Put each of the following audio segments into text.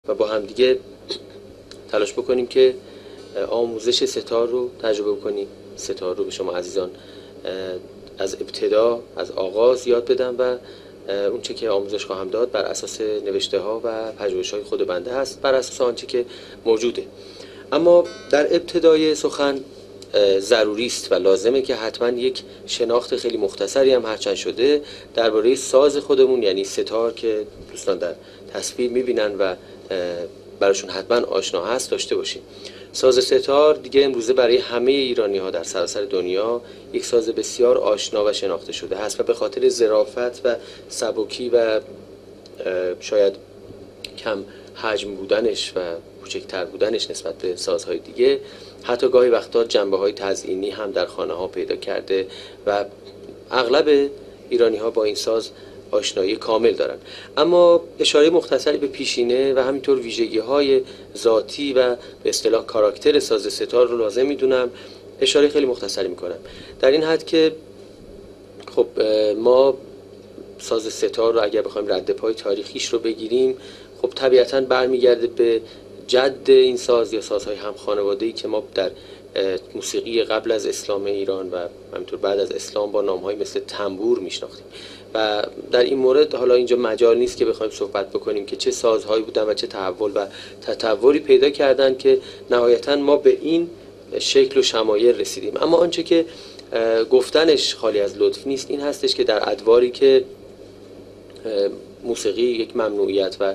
و با هم دیگه تلاش بکنیم که آموزش ستار رو تجربه کنیم. ستار رو به شما عزیزان از ابتدا، از آغاز یاد بدم و اون چه که آموزش خواهم داد بر اساس نوشته ها و پژوهش‌های خود بنده هست، بر اساس آنچه که موجوده. اما در ابتدای سخن ضروری است و لازمه که حتما یک شناخت خیلی مختصری هم هرچند شده درباره ساز خودمون، یعنی ستار که دوستان در تصویر می‌بینن و براشون حتما آشنا هست، داشته باشیم. ساز ستار دیگه امروزه برای همه ایرانی‌ها در سراسر دنیا یک ساز بسیار آشنا و شناخته شده هست و به خاطر ظرافت و سبکی و شاید کم حجم بودنش و کوچکتر بودنش نسبت به سازهای دیگه، حتی گاهی وقتا جنبه‌های تزئینی هم در خانه‌ها پیدا کرده و اغلب ایرانی‌ها با این ساز آشنایی کامل دارن. اما اشاره مختصری به پیشینه و همینطور ویژگی‌های ذاتی و به اصطلاح کاراکتر ساز ستار رو لازم می‌دونم اشاره خیلی مختصری می‌کنم. در این حد که خب ما ساز ستار رو اگر بخوایم رد پای تاریخیش رو بگیریم، خب طبیعتاً برمیگرده به جد این ساز یا سازهای هم خانواده‌ای که ما در موسیقی قبل از اسلام ایران و همینطور بعد از اسلام با نام‌های مثل تنبور میشناختیم. و در این مورد حالا اینجا مجال نیست که بخوایم صحبت بکنیم که چه سازهایی بودن و چه تحول و تطوری پیدا کردن که نهایتاً ما به این شکل و شمایل رسیدیم. اما آنچه که گفتنش خالی از لطف نیست این هستش که در ادواری که موسیقی یک ممنوعیت و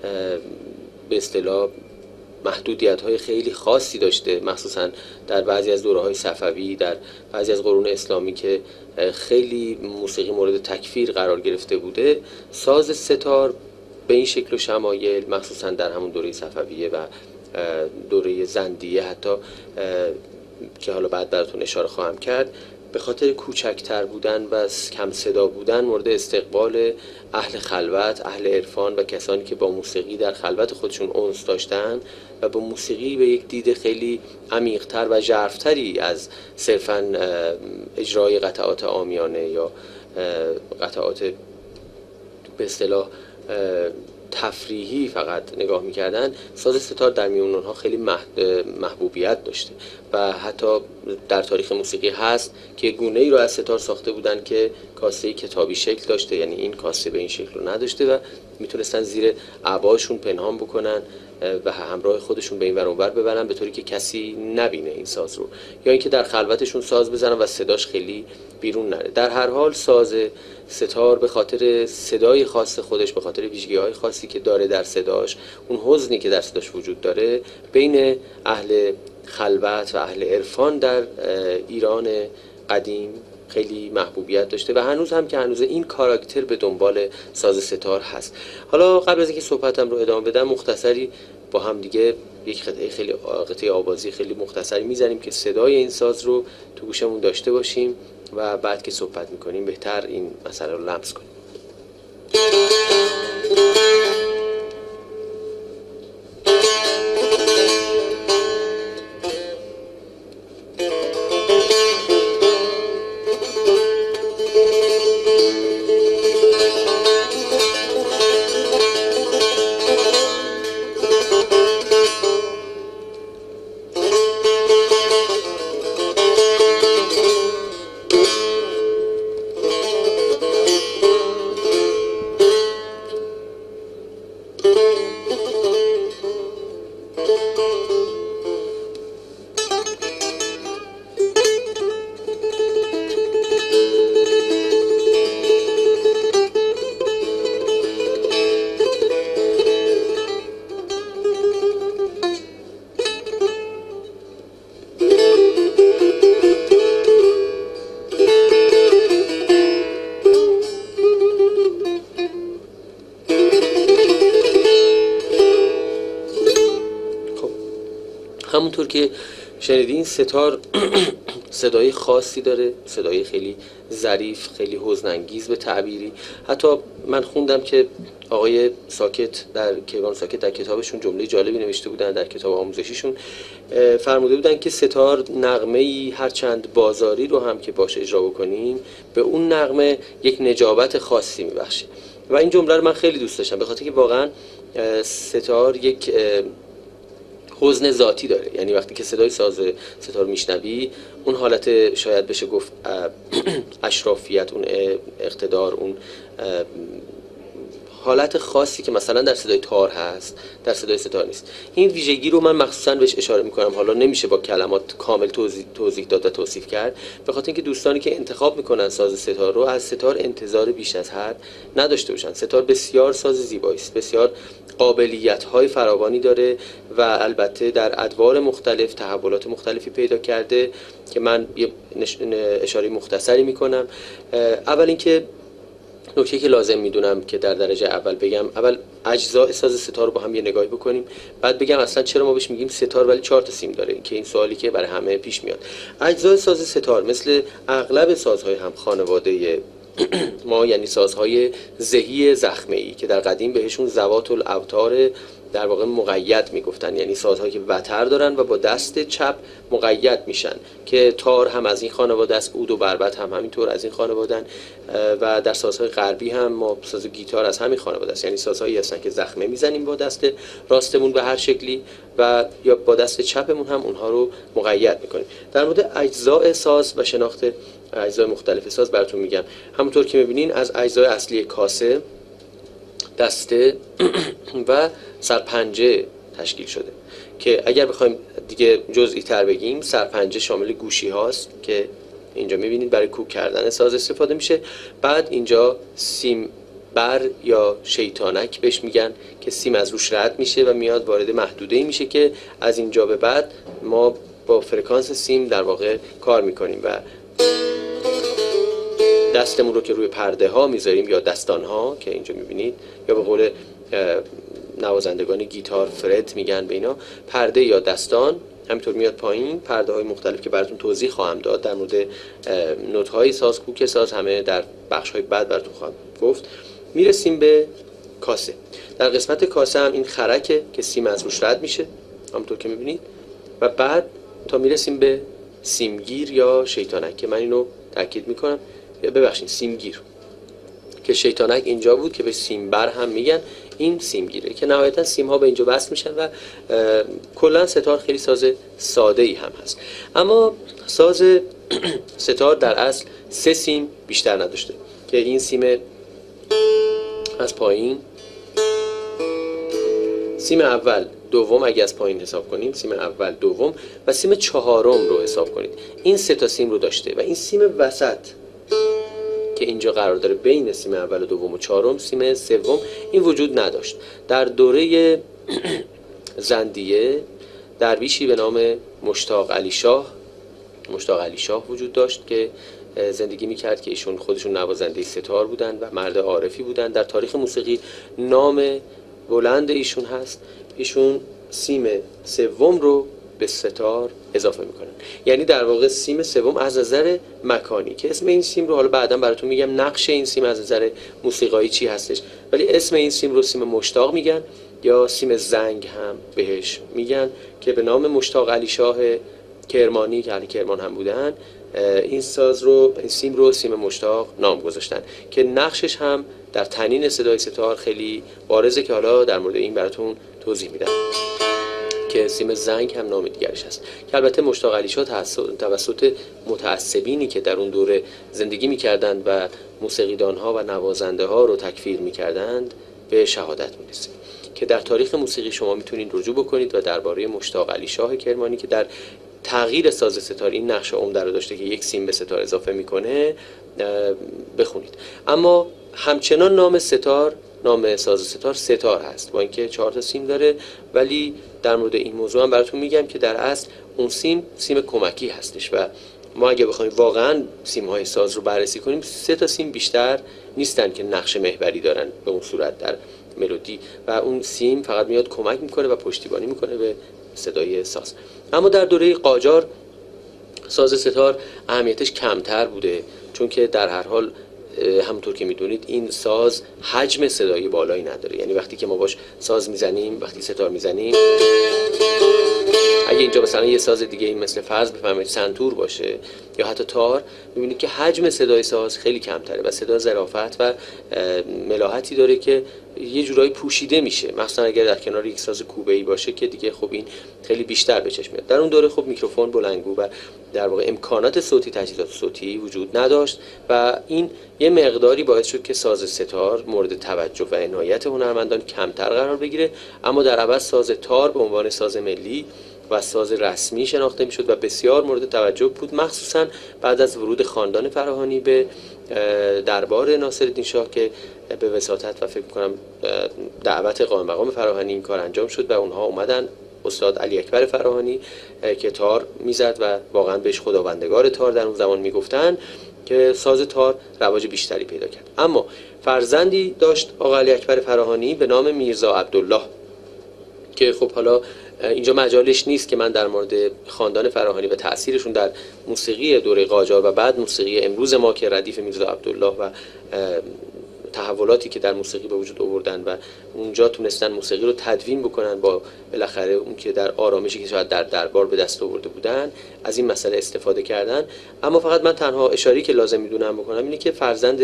به اصطلاح محدودیت‌های خیلی خاصی داشته، مخصوصاً در بعضی از دوره‌های صفوی، در بعضی از قرون اسلامی که خیلی موسیقی مورد تکفیر قرار گرفته بوده، ساز ستار به این شکل و شمایل مخصوصاً در همون دوره صفویه و دوره زندیه حتی که حالا بعد براتون اشاره خواهم کرد، به خاطر کوچکتر بودن و کم صدا بودن مورد استقبال اهل خلوت، اهل عرفان و کسانی که با موسیقی در خلوت خودشون انس داشتن و با موسیقی به یک دید خیلی عمیق‌تر و ژرف‌تری از صرفاً اجرای قطعات عامیانه یا قطعات به اصطلاح تفریحی فقط نگاه می‌کردن. ساز ستار در میون اونها خیلی محبوبیت داشته و حتی در تاریخ موسیقی هست که گونه‌ای رو از ستار ساخته بودن که کاسه کتابی شکل داشته، یعنی این کاسه به این شکل رو نداشته و میتونستن زیر عباشون پنهان بکنن و همراه خودشون به این ور اونور ببرن به طوری که کسی نبینه این ساز رو، یا اینکه در خلوتشون ساز بزنن و صداش خیلی بیرون نره. در هر حال ساز ستار به خاطر صدای خاص خودش، به خاطر ویژگی‌های خاصی که داره در صداش، اون حزنی که در صداش وجود داره، بین اهل خلوت و اهل عرفان در ایران قدیم خیلی محبوبیت داشته و هنوز هم که هنوز این کاراکتر به دنبال ساز ستار هست. حالا قبل از اینکه صحبتم رو ادامه بدم مختصری با هم دیگه یک قطعه آوازی خیلی مختصری میزنیم که صدای این ساز رو تو گوشمون داشته باشیم و بعد که صحبت میکنیم بهتر این مسئله رو لمس کنیم. همونطور که شنیدین ستار صدای خاصی داره، صدای خیلی ظریف، خیلی حزن‌انگیز به تعبیری. حتی من خوندم که آقای ساکت در کیوان ساکت در کتابشون جمله جالبی نوشته بودن، در کتاب آموزشیشون فرموده بودن که ستار نغمه‌ای هرچند بازاری رو هم که باش اجرا بکنیم به اون نغمه یک نجابت خاصی میبخشه و این جمله رو من خیلی دوست داشتم به خاطر که واقعا ستار یک حزن ذاتی داره. یعنی وقتی که صدای ساز ستار میشنوی، اون حالت شاید بشه گفت اشرافیت، اون اقتدار، اون حالت خاصی که مثلا در صدای تار هست در صدای ستار نیست. این ویژگی رو من مخصوصا بهش اشاره میکنم. حالا نمیشه با کلمات کامل توضیح داد و توصیف کرد، به خاطر اینکه دوستانی که انتخاب میکنن ساز ستار رو از ستار انتظار بیش از حد نداشته باشن. ستار بسیار ساز زیبایی است، بسیار قابلیت‌های فراوانی داره و البته در ادوار مختلف تحولات مختلفی پیدا کرده که من یه اشاره مختصری میکنم. اول اینکه نکته که لازم میدونم که در درجه اول بگم، اول اجزای ساز ستار رو با هم یه نگاهی بکنیم، بعد بگم اصلا چرا ما بهش میگیم ستار ولی 4 تا سیم داره، که این سوالی که برای همه پیش میاد. اجزای ساز ستار مثل اغلب سازهای هم خانواده ما، یعنی سازهای زهی زخمه‌ای که در قدیم بهشون ذوات الاوتار در واقع مقید میگفتن، یعنی سازهایی که وتر دارن و با دست چپ مقید میشن، که تار هم از این خانواده است، عود و بربط هم همینطور از این خانواده‌اند و در سازهای غربی هم ما ساز گیتار از همین خانواده است. یعنی سازهایی هستن که زخمه میزنیم با دست راستمون به هر شکلی و یا با دست چپمون هم اونها رو مقید میکنیم. در مورد اجزای ساز و شناخت اجزای مختلف ساز براتون میگم. همونطور که میبینین از اجزای اصلی کاسه، دسته و سرپنجه تشکیل شده، که اگر بخوایم دیگه جزئی تر بگیم، سرپنجه شامل گوشی هاست که اینجا میبینید برای کوک کردن ساز استفاده میشه. بعد اینجا سیم بر یا شیطانک بهش میگن که سیم از روش رد میشه و میاد وارد محدوده‌ای میشه که از اینجا به بعد ما با فرکانس سیم در واقع کار میکنیم و دستمون رو که روی پرده ها میذاریم یا دستان ها که اینجا میبینید، یا به قول نوازندگان گیتار فرد میگن به اینا، پرده یا دستان همینطور میاد پایین. پرده های مختلف که براتون توضیح خواهم داد در مورد نوت های ساز، کوک ساز، همه در بخش های بعد براتون خواهم گفت. میرسیم به کاسه. در قسمت کاسه هم این خرکه که سیم از روش رد میشه همونطور که میبینید، و بعد تا میرسیم به سیمگیر یا شیطانک که من اینو تاکید میکنم، ببخشید سیمگیر که شیطانک اینجا بود که به سیمبر هم میگن، این سیمگیره که نهایتا سیم ها به اینجا وصل میشن و کلا ستار خیلی ساز ساده ای هم هست. اما ساز ستار در اصل 3 سیم بیشتر نداشته که این سیم از پایین، سیم اول دوم اگه از پایین حساب کنیم، سیم اول دوم و سیم چهارم رو حساب کنید، این 3 تا سیم رو داشته و این سیم وسط که اینجا قرار داره بین سیم اول و دوم و چهارم، سیم سوم، این وجود نداشت. در دوره زندیه درویشی به نام مشتاق علی شاه وجود داشت که زندگی میکرد که ایشون خودشون نوازنده ستار بودن و مرد عارفی بودن. در تاریخ موسیقی نام بلند ایشون هست. ایشون سیم سوم رو به ستار اضافه میکنن، یعنی در واقع سیم سوم از نظر مکانی که اسم این سیم رو حالا بعدا براتون میگم، نقش این سیم از نظر موسیقایی چی هستش، ولی اسم این سیم رو سیم مشتاق میگن یا سیم زنگ هم بهش میگن، که به نام مشتاق علی شاه کرمانی که علی کرمان هم بودن این سیم رو سیم مشتاق نام گذاشتن، که نقشش هم در تنین صدای ستار خیلی بارزه که حالا در مورد این براتون توضیح میدم، که سیم زنگ هم نام دیگرش هست، که البته مشتاق علی شاه توسط متعصبینی که در اون دوره زندگی میکردند و موسیقیدان ها و نوازنده ها رو تکفیر میکردند به شهادت میرسه، که در تاریخ موسیقی شما میتونید رجوع بکنید و درباره مشتاق علی شاه کرمانی که در تغییر ساز ستار این نقش عمده رو داشته که یک سیم به ستار اضافه میکنه بخونید. اما همچنان نام ساز ستار ستار هست با اینکه 4 تا سیم داره، ولی در مورد این موضوع هم براتون میگم که در اصل اون سیم کمکی هستش و ما اگه بخوایم واقعا سیم های ساز رو بررسی کنیم 3 تا سیم بیشتر نیستن که نقش محوری دارن به اون صورت در ملودی، و اون سیم فقط میاد کمک میکنه و پشتیبانی میکنه به صدای ساز. اما در دوره قاجار ساز ستار اهمیتش کمتر بوده، چون که در هر حال همونطور که میدونید این ساز حجم صدایی بالایی نداره، یعنی وقتی که ما باش ساز میزنیم، وقتی ستار میزنیم اگه اینجا مثلا یه ساز دیگه این مثل فرض بفهمید سنتور باشه یا حتی تار، می‌بینید که حجم صدای ساز خیلی کمتره و صدا ظرافت و ملاحتی داره که یه جورایی پوشیده میشه، مثلا اگر در کنار یک ساز کوبه‌ای باشه که دیگه خب این خیلی بیشتر به چشم میاد. در اون دوره خب میکروفون، بلندگو و در واقع امکانات صوتی، تجهیزات صوتی وجود نداشت و این یه مقداری باعث شد که ساز ستار مورد توجه و عنایت هنرمندان کمتر قرار بگیره، اما در عوض ساز تار به عنوان ساز ملی و ساز رسمی شناخته میشد و بسیار مورد توجه بود، مخصوصا بعد از ورود خاندان فراهانی به دربار ناصرالدین شاه که به وساطت و فکر می‌کنم دعوت قائم مقام فراهانی این کار انجام شد و اونها اومدن. استاد علی اکبر فراهانی که تار میزد و واقعا بهش خداوندگار تار در اون زمان میگفتن، که ساز تار رواج بیشتری پیدا کرد. اما فرزندی داشت آقا علی اکبر فراهانی به نام میرزا عبدالله که خب حالا اینجا مجالش نیست که من در مورد خاندان فراهانی و تأثیرشون در موسیقی دوره قاجار و بعد موسیقی امروز ما که ردیف میرزا عبدالله و تحولاتی که در موسیقی به وجود آوردن و اونجا تونستن موسیقی رو تدوین بکنن با بالاخره اون که در آرامشی که شاید در دربار به دست آورده بودن از این مسئله استفاده کردن. اما فقط من تنها اشاره‌ای که لازم میدونم بکنم اینه که فرزند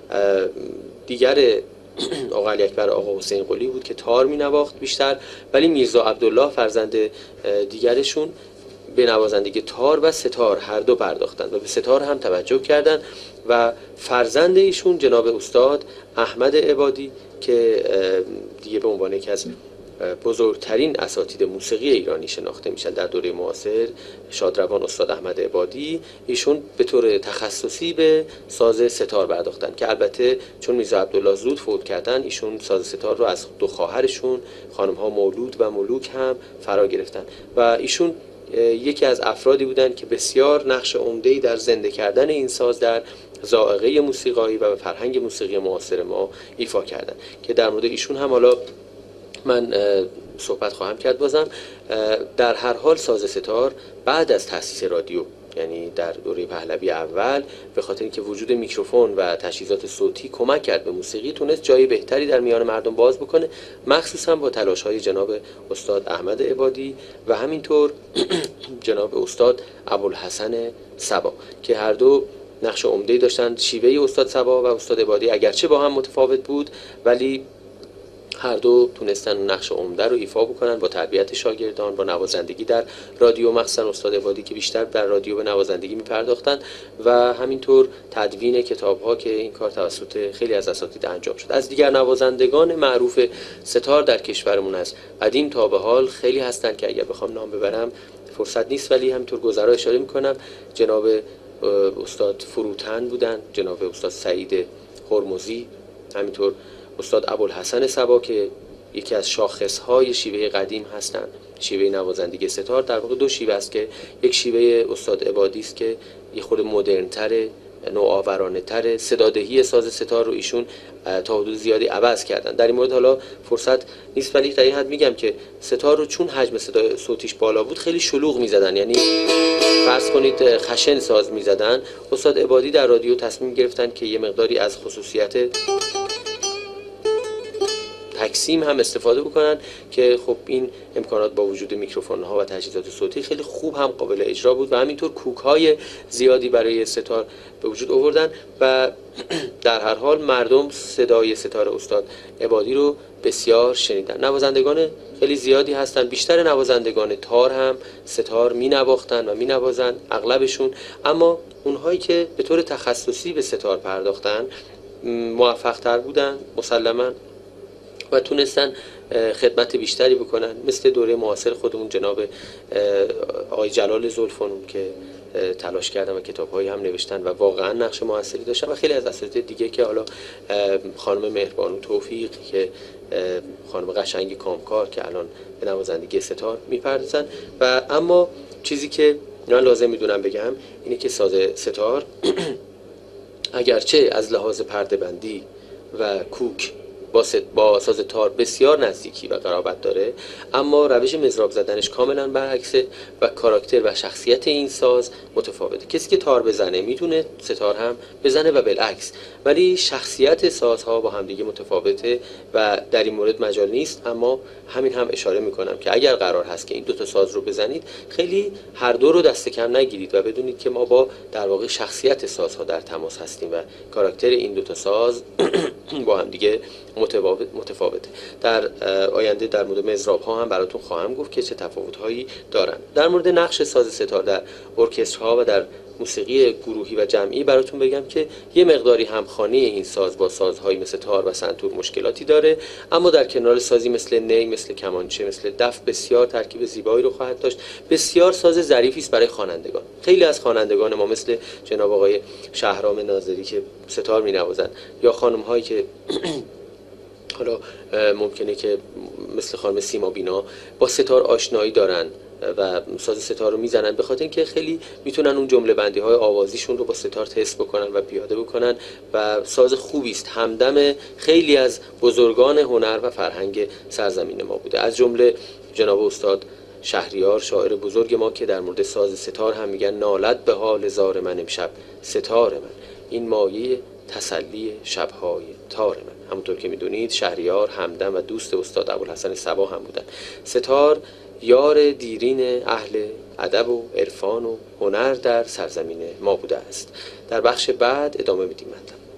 دیگر آقا علی اکبر آقا حسین قلی بود که تار مینواخت بیشتر، ولی میرزا عبدالله فرزند دیگرشون به نوازندگی تار و ستار هر دو پرداختند و به ستار هم توجه کردند و فرزند ایشون جناب استاد احمد عبادی که دیگه به عنوان یکی از بزرگترین اساتید موسیقی ایرانی شناخته میشن در دوره معاصر، شادروان استاد احمد عبادی، ایشون به طور تخصصی به ساز ستار پرداختن که البته چون میرزا عبدالله زود فوت کردن ایشون ساز ستار رو از دو خواهرشون خانم ها مولود و ملوک هم فرا گرفتن و ایشون یکی از افرادی بودند که بسیار نقش عمده‌ای در زنده کردن این ساز در ذائقه موسیقایی و فرهنگ موسیقی معاصر ما ایفا کردن که در مورد ایشون هم حالا من صحبت خواهم کرد. بازم در هر حال ساز ستار بعد از تأسیس رادیو، یعنی در دوره پهلوی اول، به خاطر اینکه وجود میکروفون و تجهیزات صوتی کمک کرد به موسیقی، تونست جای بهتری در میان مردم باز بکنه، مخصوصا با تلاش‌های جناب استاد احمد عبادی و همینطور جناب استاد ابوالحسن صبا که هر دو نقش عمده‌ای داشتند. شیوه استاد صبا و استاد عبادی اگرچه با هم متفاوت بود ولی هر دو تونستن نقش عمده رو ایفا بکنن با تربیت شاگردان، با نوازندگی در رادیو، مخصوصا استاد عبادی که بیشتر در رادیو به نوازندگی میپرداختن و همینطور تدوین کتاب‌ها که این کار توسط خیلی از اساتید انجام شد. از دیگر نوازندگان معروف ستار در کشورمون از قدیم تا به حال خیلی هستن که اگر بخوام نام ببرم فرصت نیست، ولی همینطور گذرا اشاره میکنم. جناب استاد فروتن بودن، جناب استاد سعید هرمزی، همینطور استاد ابوالحسن صبا که یکی از شاخصهای شیوه قدیم هستند. شیوه نوازندگی ستار در واقع دو شیوه است که یک شیوه استاد عبادی است که یه خود مدرن‌تره، نوآورانه‌تره. صدادهی ساز ستار رو ایشون تا حدود زیادی عوض کردن. در این مورد حالا فرصت نیست، ولی در این حد میگم که ستار رو چون حجم صدای صوتیش بالا بود خیلی شلوغ میزدن، یعنی فرض کنید خشن ساز میزدن. استاد عبادی در رادیو تصمیم گرفتن که یه مقداری از خصوصیت تقسیم هم استفاده بکنن که خب این امکانات با وجود میکروفون ها و تجهیزات صوتی خیلی خوب هم قابل اجرا بود و همینطور کوک های زیادی برای ستار به وجود آوردن و در هر حال مردم صدای ستار استاد عبادی رو بسیار شنیدن. نوازندگان خیلی زیادی هستن، بیشتر نوازندگان تار هم ستار می نواختن و می نوازن اغلبشون، اما اونهایی که به طور تخصصی به ستار پرداختن موفق تر بودن مسلماً و تونستن خدمت بیشتری بکنن، مثل دوره معاصر خودمون جناب آقای جلال زلفانون که تلاش کردن و کتاب‌هایی هم نوشتن و واقعا نقش موثری داشتن و خیلی از اساتید دیگه که حالا خانم مهربانو توفیق که خانم قشنگ کامکار که الان به نوازندگی ستار میپردازن. و اما چیزی که من لازم میدونم بگم اینه که ساز ستار اگرچه از لحاظ پرده‌بندی و کوک با ساز تار بسیار نزدیکی و قرابت داره، اما روش مضراب زدنش کاملا برعکسه و کاراکتر و شخصیت این ساز متفاوته. کسی که تار بزنه میتونه ستار هم بزنه و بالعکس، ولی شخصیت سازها با همدیگه متفاوته و در این مورد مجال نیست. اما همین هم اشاره میکنم که اگر قرار هست که این دو تا ساز رو بزنید، خیلی هر دو رو دست کم نگیرید و بدونید که ما با در واقع شخصیت سازها در تماس هستیم و کاراکتر این دو تا ساز با هم دیگه متفاوته. در آینده در مورد مضراب ها هم براتون خواهم گفت که چه تفاوت هایی دارن. در مورد نقش ساز ستار در ارکسترها و در موسیقی گروهی و جمعی براتون بگم که یه مقداری همخوانی این ساز با سازهایی مثل تار و سنتور مشکلاتی داره، اما در کنار سازی مثل نی، مثل کمانچه، مثل دف بسیار ترکیب زیبایی رو خواهد داشت. بسیار ساز ظریفی است برای خوانندگان. خیلی از خوانندگان ما مثل جناب آقای شهرام ناظری که ستار می‌نوازند، یا خانم هایی که حالا ممکنه که مثل خانم سیما بینا با ستار آشنایی دارن و ساز ستار رو میزنن، به خاطر اینکه خیلی میتونن اون جمله بندی های آوازیشون رو با ستار تست بکنن و پیاده بکنن و ساز خوبی است. همدم خیلی از بزرگان هنر و فرهنگ سرزمین ما بوده، از جمله جناب استاد شهریار شاعر بزرگ ما که در مورد ساز ستار هم میگن نالد به حال زار من امشب ستار من، این مایه تسلی شب‌های تار من. همونطور که میدونید شهریار همدم و دوست استاد ابوالحسن صبا هم بودن. ستار یار دیرین اهل ادب و عرفان و هنر در سرزمین ما بوده است. در بخش بعد ادامه میدیم مطلب.